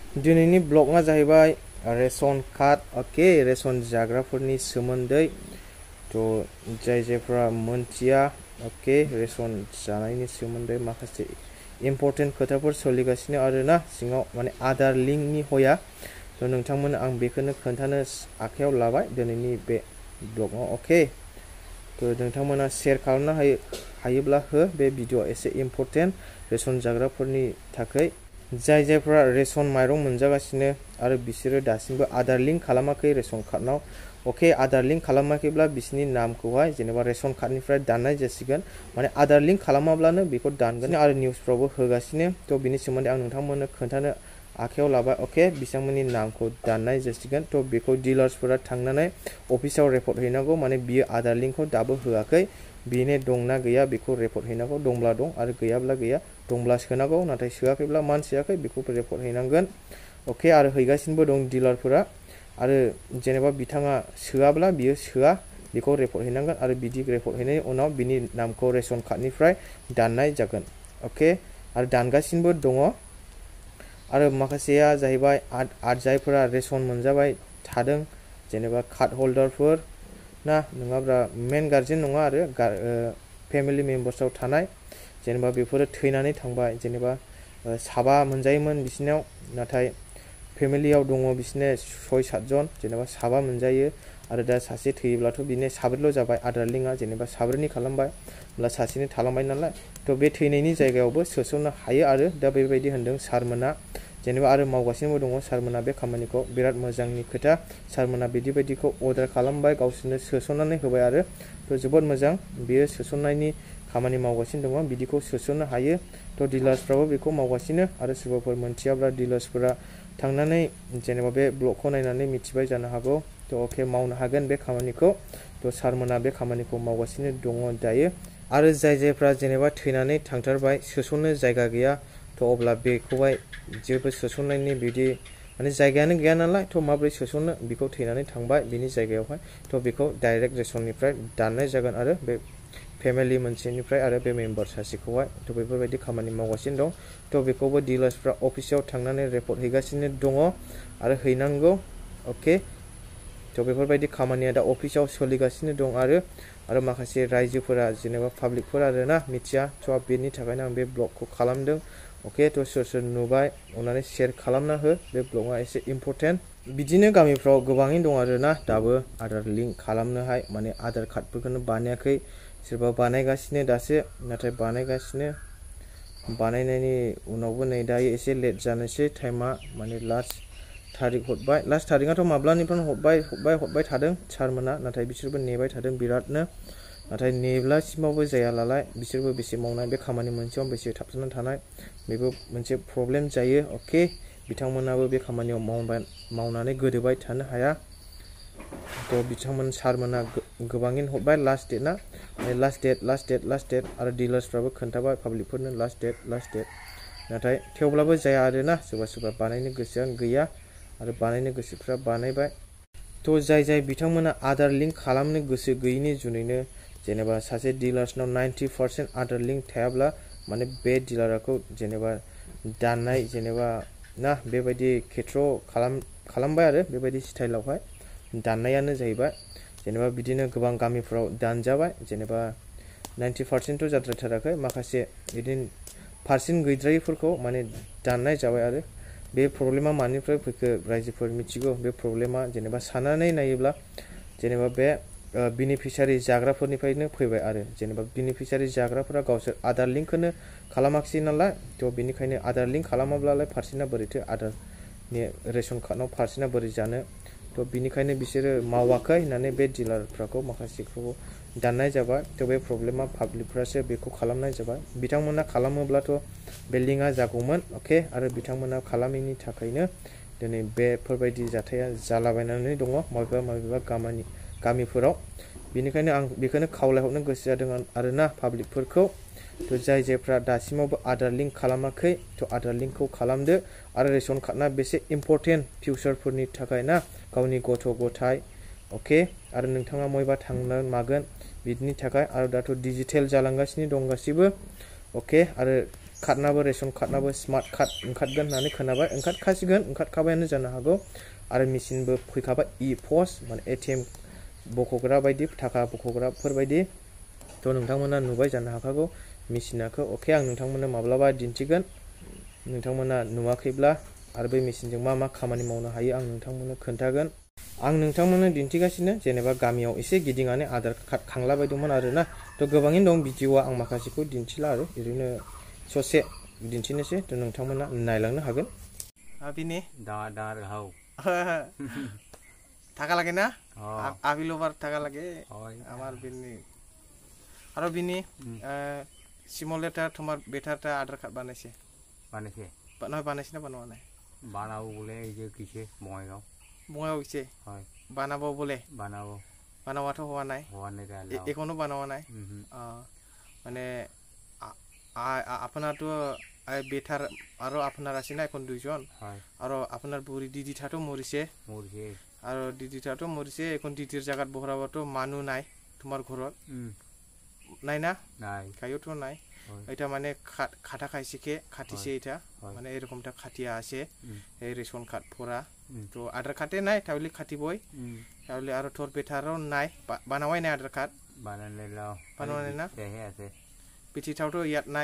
दिनैनि ब्लगआ जाहैबाय रेशन कार्ड ओके रेशन जाग्राफोरनि सोमोन्दै तो जायफ्रा मोनथिया ओके रेशन जानायनि सोमोन्दै माखासे इम्पोर्टेन्ट खोथाफोर सोलिगासिनो आरोना सिङाव माने आधार लिंकनि होया तो नोंथांमोन आं बेखौनो खोन्थानो आखायाव लाबाय दिनैनि बे ब्लगआव ओके तो नोंथांमोना शेयार खालामनो हायोब्ला हो बे भिडिअ एसे इम्पोर्टेन्ट रेशन जाग्राफोरनि थाखाय जायफ्रा रेशन माइरं मोनजागासिनो आरो बिसोरो दासिमबो आधार लिंक खालामाखै रेशन कार्डनाव ओके आधार लिंक खालामाखैब्ला बिसोरनि नामखौहाय जेनेबा रेशन कार्डनिफ्राय दाननाय जासिगोन माने आधार लिंक खालामाब्लानो बेखौ दानगोन आरो निउसफ्रावबो होगासिनो तो बिनि सोमोन्दै आं नोंथांमोननो खोन्थानो आखायाव लाबाय ओके बिथांमोननि नामखौ दाननाय जासिगोन तो बेखौ डिलार्सफोरा थांनानै अफिसाव रिपर्ट हैनांगौ माने बियो आधार लिंकखौ दाबो होआखै बेनो दंना गैया बेखौ रिपर्ट हैनांगौ दंब्ला दं आरो गैयाब्ला गैया दंब्ला सोनांगौ नाथाय सोआखैब्ला मानसियाखै बेखौ रिपर्ट हैनांगोन ओके आरो हैगासिनोबो दं डिलारफोरा आरो जेनेबा बिथाङा सोआब्ला बियो सोआ बेखौ रिपर्ट हैनांगोन आरो बिदि रिपर्ट हैनायनि उनाव बिनि नामखौ रेशन कार्डनिफ्राय दाननाय जागोन ओके आरो दानगासिनोबो दङ आरो माखासेया जाहैबाय जायफोरा रेशन मोनजाबाय थादों जेनेबा कार्ड हल्डारफोर ना नङाब्ला मेन गार्जेन नङा आरो फेमिलि मेम्बार्सआव थानाय जेनेबा बेफोरो थैनानै थांबाय जेनेबा साबा मोनजायोमोन बिसिनाव नाथाय फेमिलियाव दङ बिसिने 6-7 जन जेनेबा साबा मोनजायो आरो दा सासे थैयोब्लाथ' बिनो साब्रैल' जाबाय आधार लिंकआ जेनेबा साब्रैनि खालामबाय होमब्ला सासेनि थालांबाय नालाय तो बे थैनायनि जायगायावबो सोसननो हायो आरो दा बेबायदि होनदों सारमोना जेनेबा आरो मावगासिनोबो दङ सारमोना बे खामानिखौ बिराद मोजांनि खोथा सारमोना बिदिखौ अर्डार खालामबाय गावसोरनो सोसननानै होबाय आरो तो जोबोद मोजां बेयो सोसननायनि खामानि मावगासिनो दङ बिदिखौ सोसननो हायो तो डिलार्सफ्राबो बेखौ मावगासिनो आरो सोरबाफोर मोनथियाब्ला डिलार्सफोरा थांनानै जेनेबा बे ब्लगखौ नायनानै मिथिबाय जानो हागौ तो ओके मावनो हागोन बे खामानिखौ तो सारमोना बे खामानिखौ मावगासिनो दङ दायो आरो जायफ्रा जेनेबा थैनानै थांथारबाय सोसननो जायगा गैया तो अब्ला बेखौहाय जेबो सोसननायनि बिदि माने जायगायानो गैया नालाय तो माब्रै सोसननो बेखौ थैनानै थांबाय बिनि जायगायावहाय तो बेखौ डाइरेक्ट रेशननिफ्राय दाननाय जागोन आरो बे फेमिलि मोनसेनिफ्राय आरो बे मेम्बार सासेखौहाय तो बेफोरबायदि खामानि मावगासिनो दं तो बेखौबो डिलार्सफ्रा अफिसाव थांनानै रिपर्ट हैगासिनो दङ आरो हैनांगौ ओके तो बेफोरबायदि खामानिया दा अफिसाव सोलिगासिनो दं आरो माखासे रायजोफोरा जेनेबा पाब्लिकफोर आरोना मिथिया तो बेनि थाखायनो आं बे ब्लगखौ खालामदों ओके तो सोर नुबाय अननानै शेयार खालामना हो बे ब्लगआ एसे इम्पोर्टेन्ट बिदिनो गामिफ्राव गोबाङैनो दं आरोना दाबो आधार लिंक खालामनोहाय माने आधार कार्डफोरखौनो बानायाखै सोरबा बानायगासिनो दासो नाथाय बानायनायनि उनावबो नै दायो एसे लेट जानोसै टाइमा माने लास्ट थारिख हरबाय लास्ट थारिखआथ' माब्लानिफ्राय हरबाय थादों सारमोना नाथाय बिसोरबो नेबाय थादों बिरादनो नाथाय नेब्लासिमावबो जायालाय बिसोरबो बेसे मावनाय बे खामानि मोनसेयाव बेसे थाबथानानै थानाय बेबो मोनसे प्रब्लेम जायो ओके बिथांमोनाबो बे खामानियाव मावनानै गोदोबाय थानो हाया तो बिथांमोन सारमोना गोबाङैनो हरबाय लास्ट डेटना लास्ट डेट आरो डिलार्सफ्राबो खोन्थाबाय पाब्लिकफोरनो लास्ट डेट नाथाय थेवब्लाबो जाया आरोना सोरबा बानायनो गोसोआनो गैया आरो बानायनो गोसोफ्रा बानायबाय तो जाय बिथांमोना आधार लिंक खालामनो गोसो गैयिनि जुनैनो जेनेबा सासे डिलार्सनाव 90% आधार लिंक थायाब्ला माने बे डिलारखौ जेनेबा दाननाय जेनेबा ना बेबायदि खेथ्र खालामबाय आरो बेबायदि स्टाइलावहाय दाननायानो जाहैबाय जेनेबा बिदिनो गोबां गामिफोराव दानजाबाय जेनेबा 90% थ' जाद्रायथाराखै माखासे बिदिनो पार्सेन्ट गैद्रायैफोरखौ माने दाननाय जाबाय आरो बे प्रब्लेमा मानिफ्राय फैखो रायजोफोर मिथिगौ बे प्रब्लेमा जेनेबा साननानै नायोब्ला जेनेबा बे बेनिफिसियारि जाग्राफोरनिफ्रायनो फैबाय आरो जेनेबा बेनिफिसियारि जाग्राफोरा गावसोर आधार लिंकखौनो खालामाखिसै नालाय तो बेनिखायनो आधार लिंक खालामाब्लालाय पार्सेन्टआ बोरैथो आधारनि रेशन कार्डनाव पार्सेन्टआ बोरै जानो तो बेनिखायनो बिसोरो मावाखै होननानै बे डिलारफोरखौ माखासेखौ दाननाय जाबाय तो बे प्रब्लेमा पाब्लिकफ्रासो बेखौ खालामनाय जाबाय बिथांमोना खालामोब्लाथ' बे लिंकआ जागौमोन ओके आरो बिथांमोना खालामैनि थाखायनो दिनै बेफोरबायदि जाथाया जालाबायनानै दङ माबेबा गामिफोराव बेनिखायनो आं बेखौनो खावलायहरनो गोसो जादों आरोना पाब्लिकफोरखौ तो जायफ्रा दासिमावबो आधार लिंक खालामाखै तो आधार लिंकखौ खालामदो आरो रेशन कार्डना बेसे इम्पोर्टेन्ट फिउचारफोरनि थाखाय ना गावनि गथ' गथाय ओके आरो नोंथाङा बबेबा थांनो मागोन बिदिनि थाखाय आरो दाथ' डिजिटेल जालांगासिनो दं गासिबो ओके आरो कार्डनाबो रेशन कार्डनाबो स्मार्ट कार्ड ओंखारगोन होननानै खोनाबाय ओंखारखासिगोन ओंखारखाबायानो जानो हागौ आरो मेसिनबो फैखाबाय इ-पस माने एटिएम बख'ग्रा बायदि थाखा बख'ग्राफोर बायदि थ' नोंथांमोना नुबाय जानो हाखागौ मेसिनाखौ अके आं नोंथांमोननो माब्लाबा दिन्थिगोन नोंथांमोना नुवाखैब्ला आरो बे मेसिनजों मा खामानि मावनो हायो आं नोंथांमोननो खोन्थागोन आं नोंथांमोननो दिन्थिगासिनो जेनेबा गामियाव एसे गिदिंनानै आधार कार्ड खांलाबायदोंमोन आरोना थ' गोबाङैनो दं भिडिअ'आ आं माखासेखौ दिन्थिला आरो ओरैनो ससे दिन्थिनोसै थ' नोंथांमोना नायलांनो हागोन बिनि টাকা লাগে না আবিলোবার টাকা লাগে আমার বিনি আর বিনি সিমলেটা তোমার বেটারটা আধার কার্ড বানাইছে বানাইছে না বানাও নাই বানাবো বলে এই যে কিছে বঙ্গাইগাঁও গেছে বানাবো বলে বানাওয়াটো হওয়া নাই এখনো বানাওয়া নাই মানে আপনার তো বেটার আরো আপনার আছে না এখন দুইজন আর আপনার বুড়ি দিদিটাতো মরিছে আৰু দিদিটাতো মৰিছে এখন দিদিৰ জাগাত বহৰাবতো মানুহ নাই তোমাৰ ঘৰত নাই না কায়োতো নাই এটা মানে খাটা খাইছে খাটিছে এটা মানে এরকমটা খাটিয়া আছে এই রেশন কার্ড পড়া তো আধার কার্ডে নাই তাহলে খাটিবই তাহলে আর তোর বেটারও নাই বানাওয়াই নাই আধার কার্ড বানাওয়াই না পিঠিটাওতো ইয়াত নাই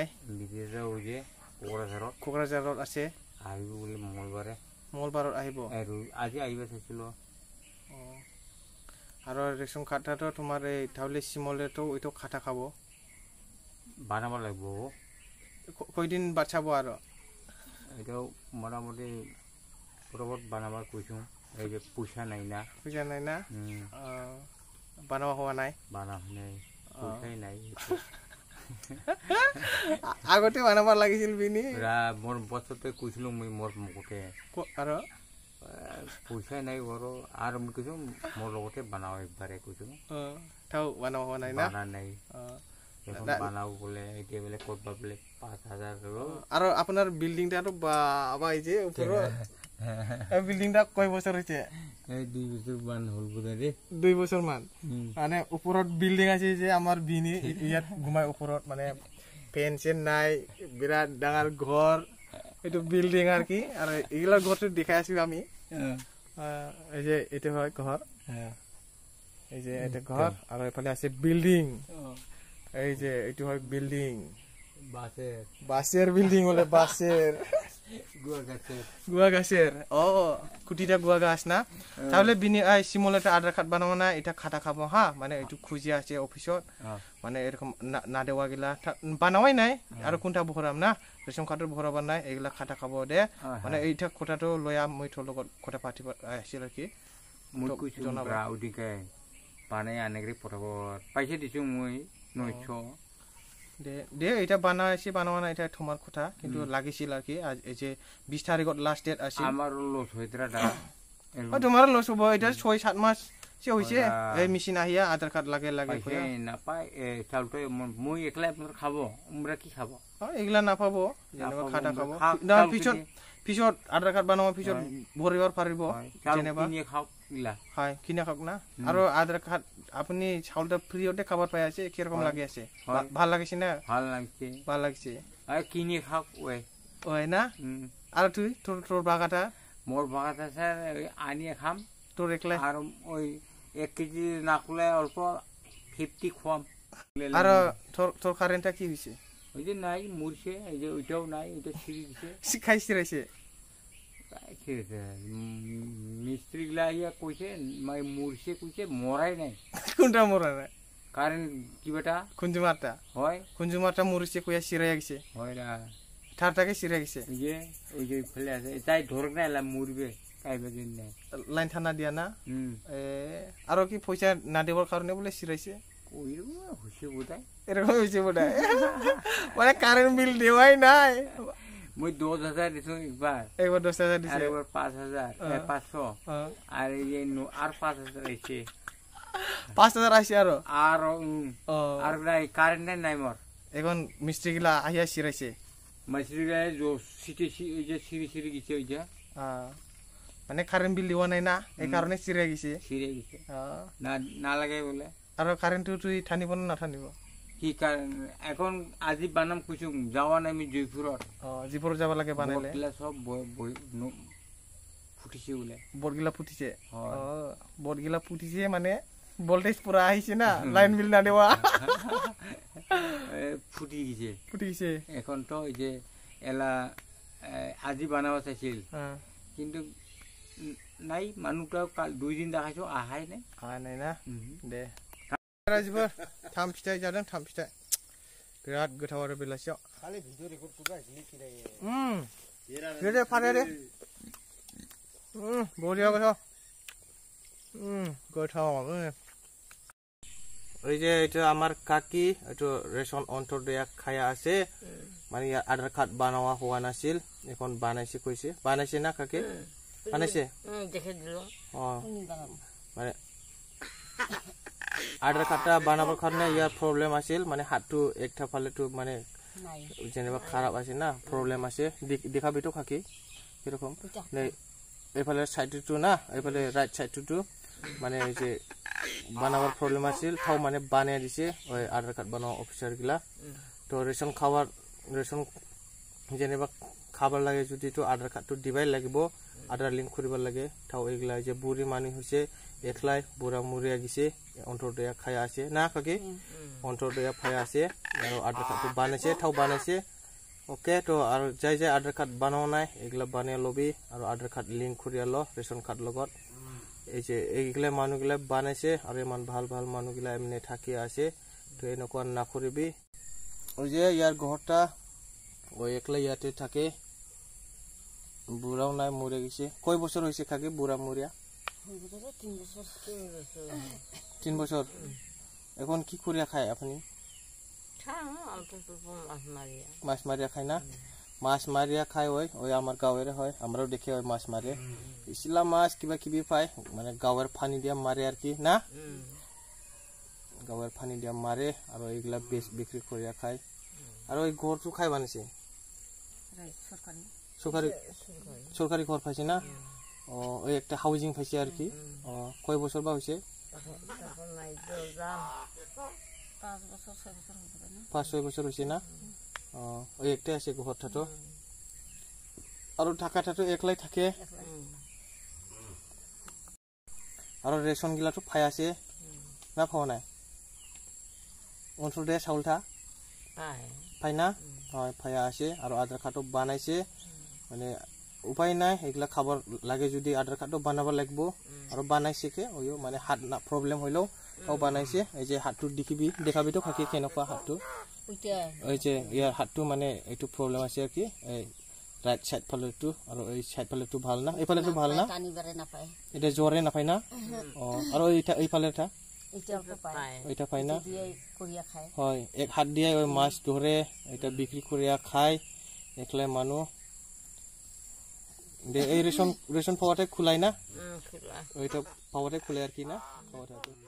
কোকৰাঝাৰত আছে আহিব বুলি মঙ্গলবাৰত আহিব আজি আহিব চাইছিল আর রেশন কার্ডটাতো তোমার এই তাহলে সিমলেতো ওইতো খাটা খাবো বানাব লাগবো কয়দিন বাঁচাবো আর এটাও মোটামুটি পরবত বানাবার কইছো এই যে পয়সা নাই না বানাওয়া হওয়া নাই পয়সাই নাই আগতে বানাবার লাগিছিল বিনি মোর বছরতে কইছিল মই মোর মুখতে আর পয়সা নাই বড় আর আমি কিছু মোর লগতে বানাও একবারে কিছু তাও বানাও নাই না বানা নাই এখন বানাও বলে এটা বলে করবা বলে 5000 আর আপনার বিল্ডিংটা তো বাবা এই যে উপরে এই বিল্ডিংটা কয় বছর হইছে এই 2 বছর মান হল বুদারে 2 বছর মান মানে উপরত বিল্ডিং আছে যে আমার বিনি ইয়াত ঘুমায় উপরত মানে পেনশন নাই বিরাট ডাঙার ঘর এটা বিল্ডিং আর কি আর এগুলা ঘরটা দেখাই আছি আমি এই যে এটা হয় ঘর এই যে এটা ঘর আর এখানে আছে বিল্ডিং এই যে এটা হয় বিল্ডিং বাসের বিল্ডিং বলে বাসের গুয়া গাছের কুটিটা গুয়া গাছ না তাহলে বিনি সিমলেটা আধার কার্ড বানাবো না এটা খাটা খাবো মানে একটু খুঁজে আছে অফিসত মানে এরকম না দেওয়া গেলা বানাওয়াই নাই আর কোনটা বহরাম না রেশন কার্ডের বহরাবার নাই এগুলা খাটা খাবো দে মানে এইটা কথাটো লয়া মই তোর লগত কথা পাতিব আছিল আর কি মই কইছো জনাবা ওদিকে বানাই আনেগ্রি পঠাবো পয়সা দিছো মই 900 দে এটা বানাওয়া না এটা তোমার কথা কিন্তু লাগিছিল আর কি এই যে 20 তারিখত লাস্ট ডেট আছে আমার লস হইতরা দা তোমার লস হবো এটা 6-7 মাস সে হইছে এই মেশিন আহিয়া আধার কার্ড লাগে কইয়া না পাই চালটো মই একলা আপনার খাবো আমরা কি খাবো এগুলা না পাবো যেনেবা খাটা খাবো না পিছত আধার কার্ড বানাও পিছত ভরিবার পারিব যেনেবা কিনে খাও ইলা হয় কিনে খাওক না আর আধার কার্ড আপনি চাউলটা ফ্রিতে খাবার পাই আছে কি রকম লাগি আছে ভাল লাগিছে না ভাল লাগছে আর কিনে খাও ওই না আর তুই তোর বাগাটা মোর বাগাটা স্যার আনিয়ে খাম তোর একলা আর ওই 1 কেজি না খুলে অল্প 50 খাম আর তোর কারেন্টটা কি হইছে ওই যে নাই মুরছে এই যে ওইটাও নাই এটা ছিড়ি দিছে শিখাইছে রইছে মিস্ত্রি গুলা ইয়া কইছে মাই মুরছে কইছে মরাই নাই কোনটা মরা নাই কারণ কি বেটা কুঞ্জুমারটা হয় কুঞ্জুমারটা মুরছে কইয়া সিরাই গেছে হয় না ঠারটাকে সিরাই গেছে এই যে ফেলে আছে তাই ধরক না এলা মুরবে কাইবে দিন নাই লাইন থানা দিয়া না আর কি পয়সা না দেবার কারণে বলে সিরাইছে ওইরকম হইছে বোধহয় এরকম হইছে বোধহয় মানে কারেন্ট বিল দেওয়াই নাই মই 10000 দিছো একবার 10000 দিছে আর একবার 5000 500 আর এই আর 5000 আইছে 5000 আইছে আর নাই কারেন্ট নাই মোর এখন মিস্ত্রি গুলা আইয়া সিরাইছে মিস্ত্রি গুলা যে সিটি এই যে সিরি গিছে ওই যে মানে কারেন্ট বিল দেওয়া নাই না এই কারণে সিরে গেছে না না লাগে বলে আর কারেন্ট তুই ঠানিব না ঠানিব কি এখন আজি বানাম কিছু যাওয়া নাই আমি জয়পুরত জয়পুরত যাব লাগে বানাইলে বটগিলা সব ফুটিছে বোলে বটগিলা ফুটিছে বটগিলা ফুটিছে মানে ভোল্টেজ পুরা আহিছে না লাইন বিল না দেওয়া ফুটি গেছে এখন তো এই যে এলা আজি বানাবা চাইছিল কিন্তু নাই মানুষটা কাল 2 দিন দেখাইছো আহাই নাই না দে राजफोर थाम फिथाइ जादों थाम फिथाइ बिराद गोथाव आरो बेलासियाव खालि भिडिअ रेकर्ड खालामगासिनो खिनायो दे फारे दे बरिया गोथाव गोथाव ওই যে এটা আমার কাকি এটা রেশন অন্তর্দয়া খায়া আছে মানে আধার কার্ড বানাওয়া হওয়া নাছিল এখন বানাইছে কইছে বানাইছে না কাকি বানাইছে দেখে দিল মানে আধার কার্ডটা বানাবার কারণে ইয়ার প্রবলেম আছিল মানে হাতটো একটা ফালে তো মানে যেনেবা খারাপ আছে না প্রবলেম আছে দেখাবি তো কাকি এরকম এইফালে সাইডটো না এইফালে রাইট সাইডটো মানে এই যে বানাবার প্রবলেম আছিল তাও মানে বানিয়ে দিছে ওই আধার কার্ড বানাও অফিসার গিলা তো রেশন যেনেবা খাবার লাগে যদি তো আধার কার্ডটো দিবাই লাগিব আধার লিংক করিবার লাগে তাও এগুলা যে বুড়ি মানি হইছে একলাই বুড়া মুড়িয়া গেছে অন্তর্দয়া খায়া আছে না কাকি অন্তর্দয়া খায়া আছে আর আধার কার্ডটো বানাইছে তাও বানাইছে ওকে তো আর যাই যাই আধার কার্ড বানাও নাই এগুলা বানিয়ে লবি আর আধার কার্ড লিংক করিয়া ল রেশন কার্ড লগত এই যে এইগুলা মানুষগুলা বানাইছে আর ইমান ভাল ভাল মানুষগুলা এমনি থাকি আছে তো এনেকুৱা না করিবি ওই যে ইয়ার ঘরটা ওই একলা ইয়াতে থাকে বুড়াও নাই মরে গেছে কয় বছর হয়েছে কাকি বুড়া মরিয়া 3 বছর এখন কি করিয়া খায় আপনি মাছ মারিয়া খায় না মাছ মারিয়া খায় ওই আমার গাঁয়ের হয় আমরাও দেখি ওই মাছ মারে ইসলা মাছ কিবা কিবি পায় মানে গাঁয়ের পানি দিয়া মারে আর কি না গাঁয়ের পানি দিয়া মারে আর এইগুলা বিক্রি করিয়া খায় আর ওই ঘরটো খাই বানাইছে সরকারি ঘর পাইছে না ওই একটা হাউজিং পাইছে আর কি কয় বছর বা হয়েছে 5-6 বছর হয়েছে না ওই একটা আছে ঘরটা তো আর ঢাকাটা তো একলাই থাকে আর রেশন গিলা তো পাই আছে না পাওয়া নাই অন্তর্দয়া চাউলটা পাই না হয় পাই আছে আর আধার কার্ডও বানাইছে মানে উপায় নাই এগুলা খাবার লাগে যদি আধার কার্ডও বানাবার লাগব আর বানাইছে কে ওই মানে হাত না প্রবলেম হইলেও তাও বানাইছে এই যে হাতটো দেখাবি তো কাকি কেনেকুৱা হাতটো ওই যে ইয়ার হাতটো মানে একটু প্রবলেম আছে আর কি এই রাইট সাইড ফালেটো আর এই সাইড ফালেটো ভাল না এই ফালেটো ভাল না এটা জোরে না পায় না আর এই ফালেটা এটা পায় না হয় এক হাত দিয়ে ওই মাছ ধরে এটা বিক্রি করিয়া খায় একলাই মানুষ এই রেশন পাওয়াটাই খুলাই না ওইটা পাওয়াটাই খুলে আর কি না খাওয়াটা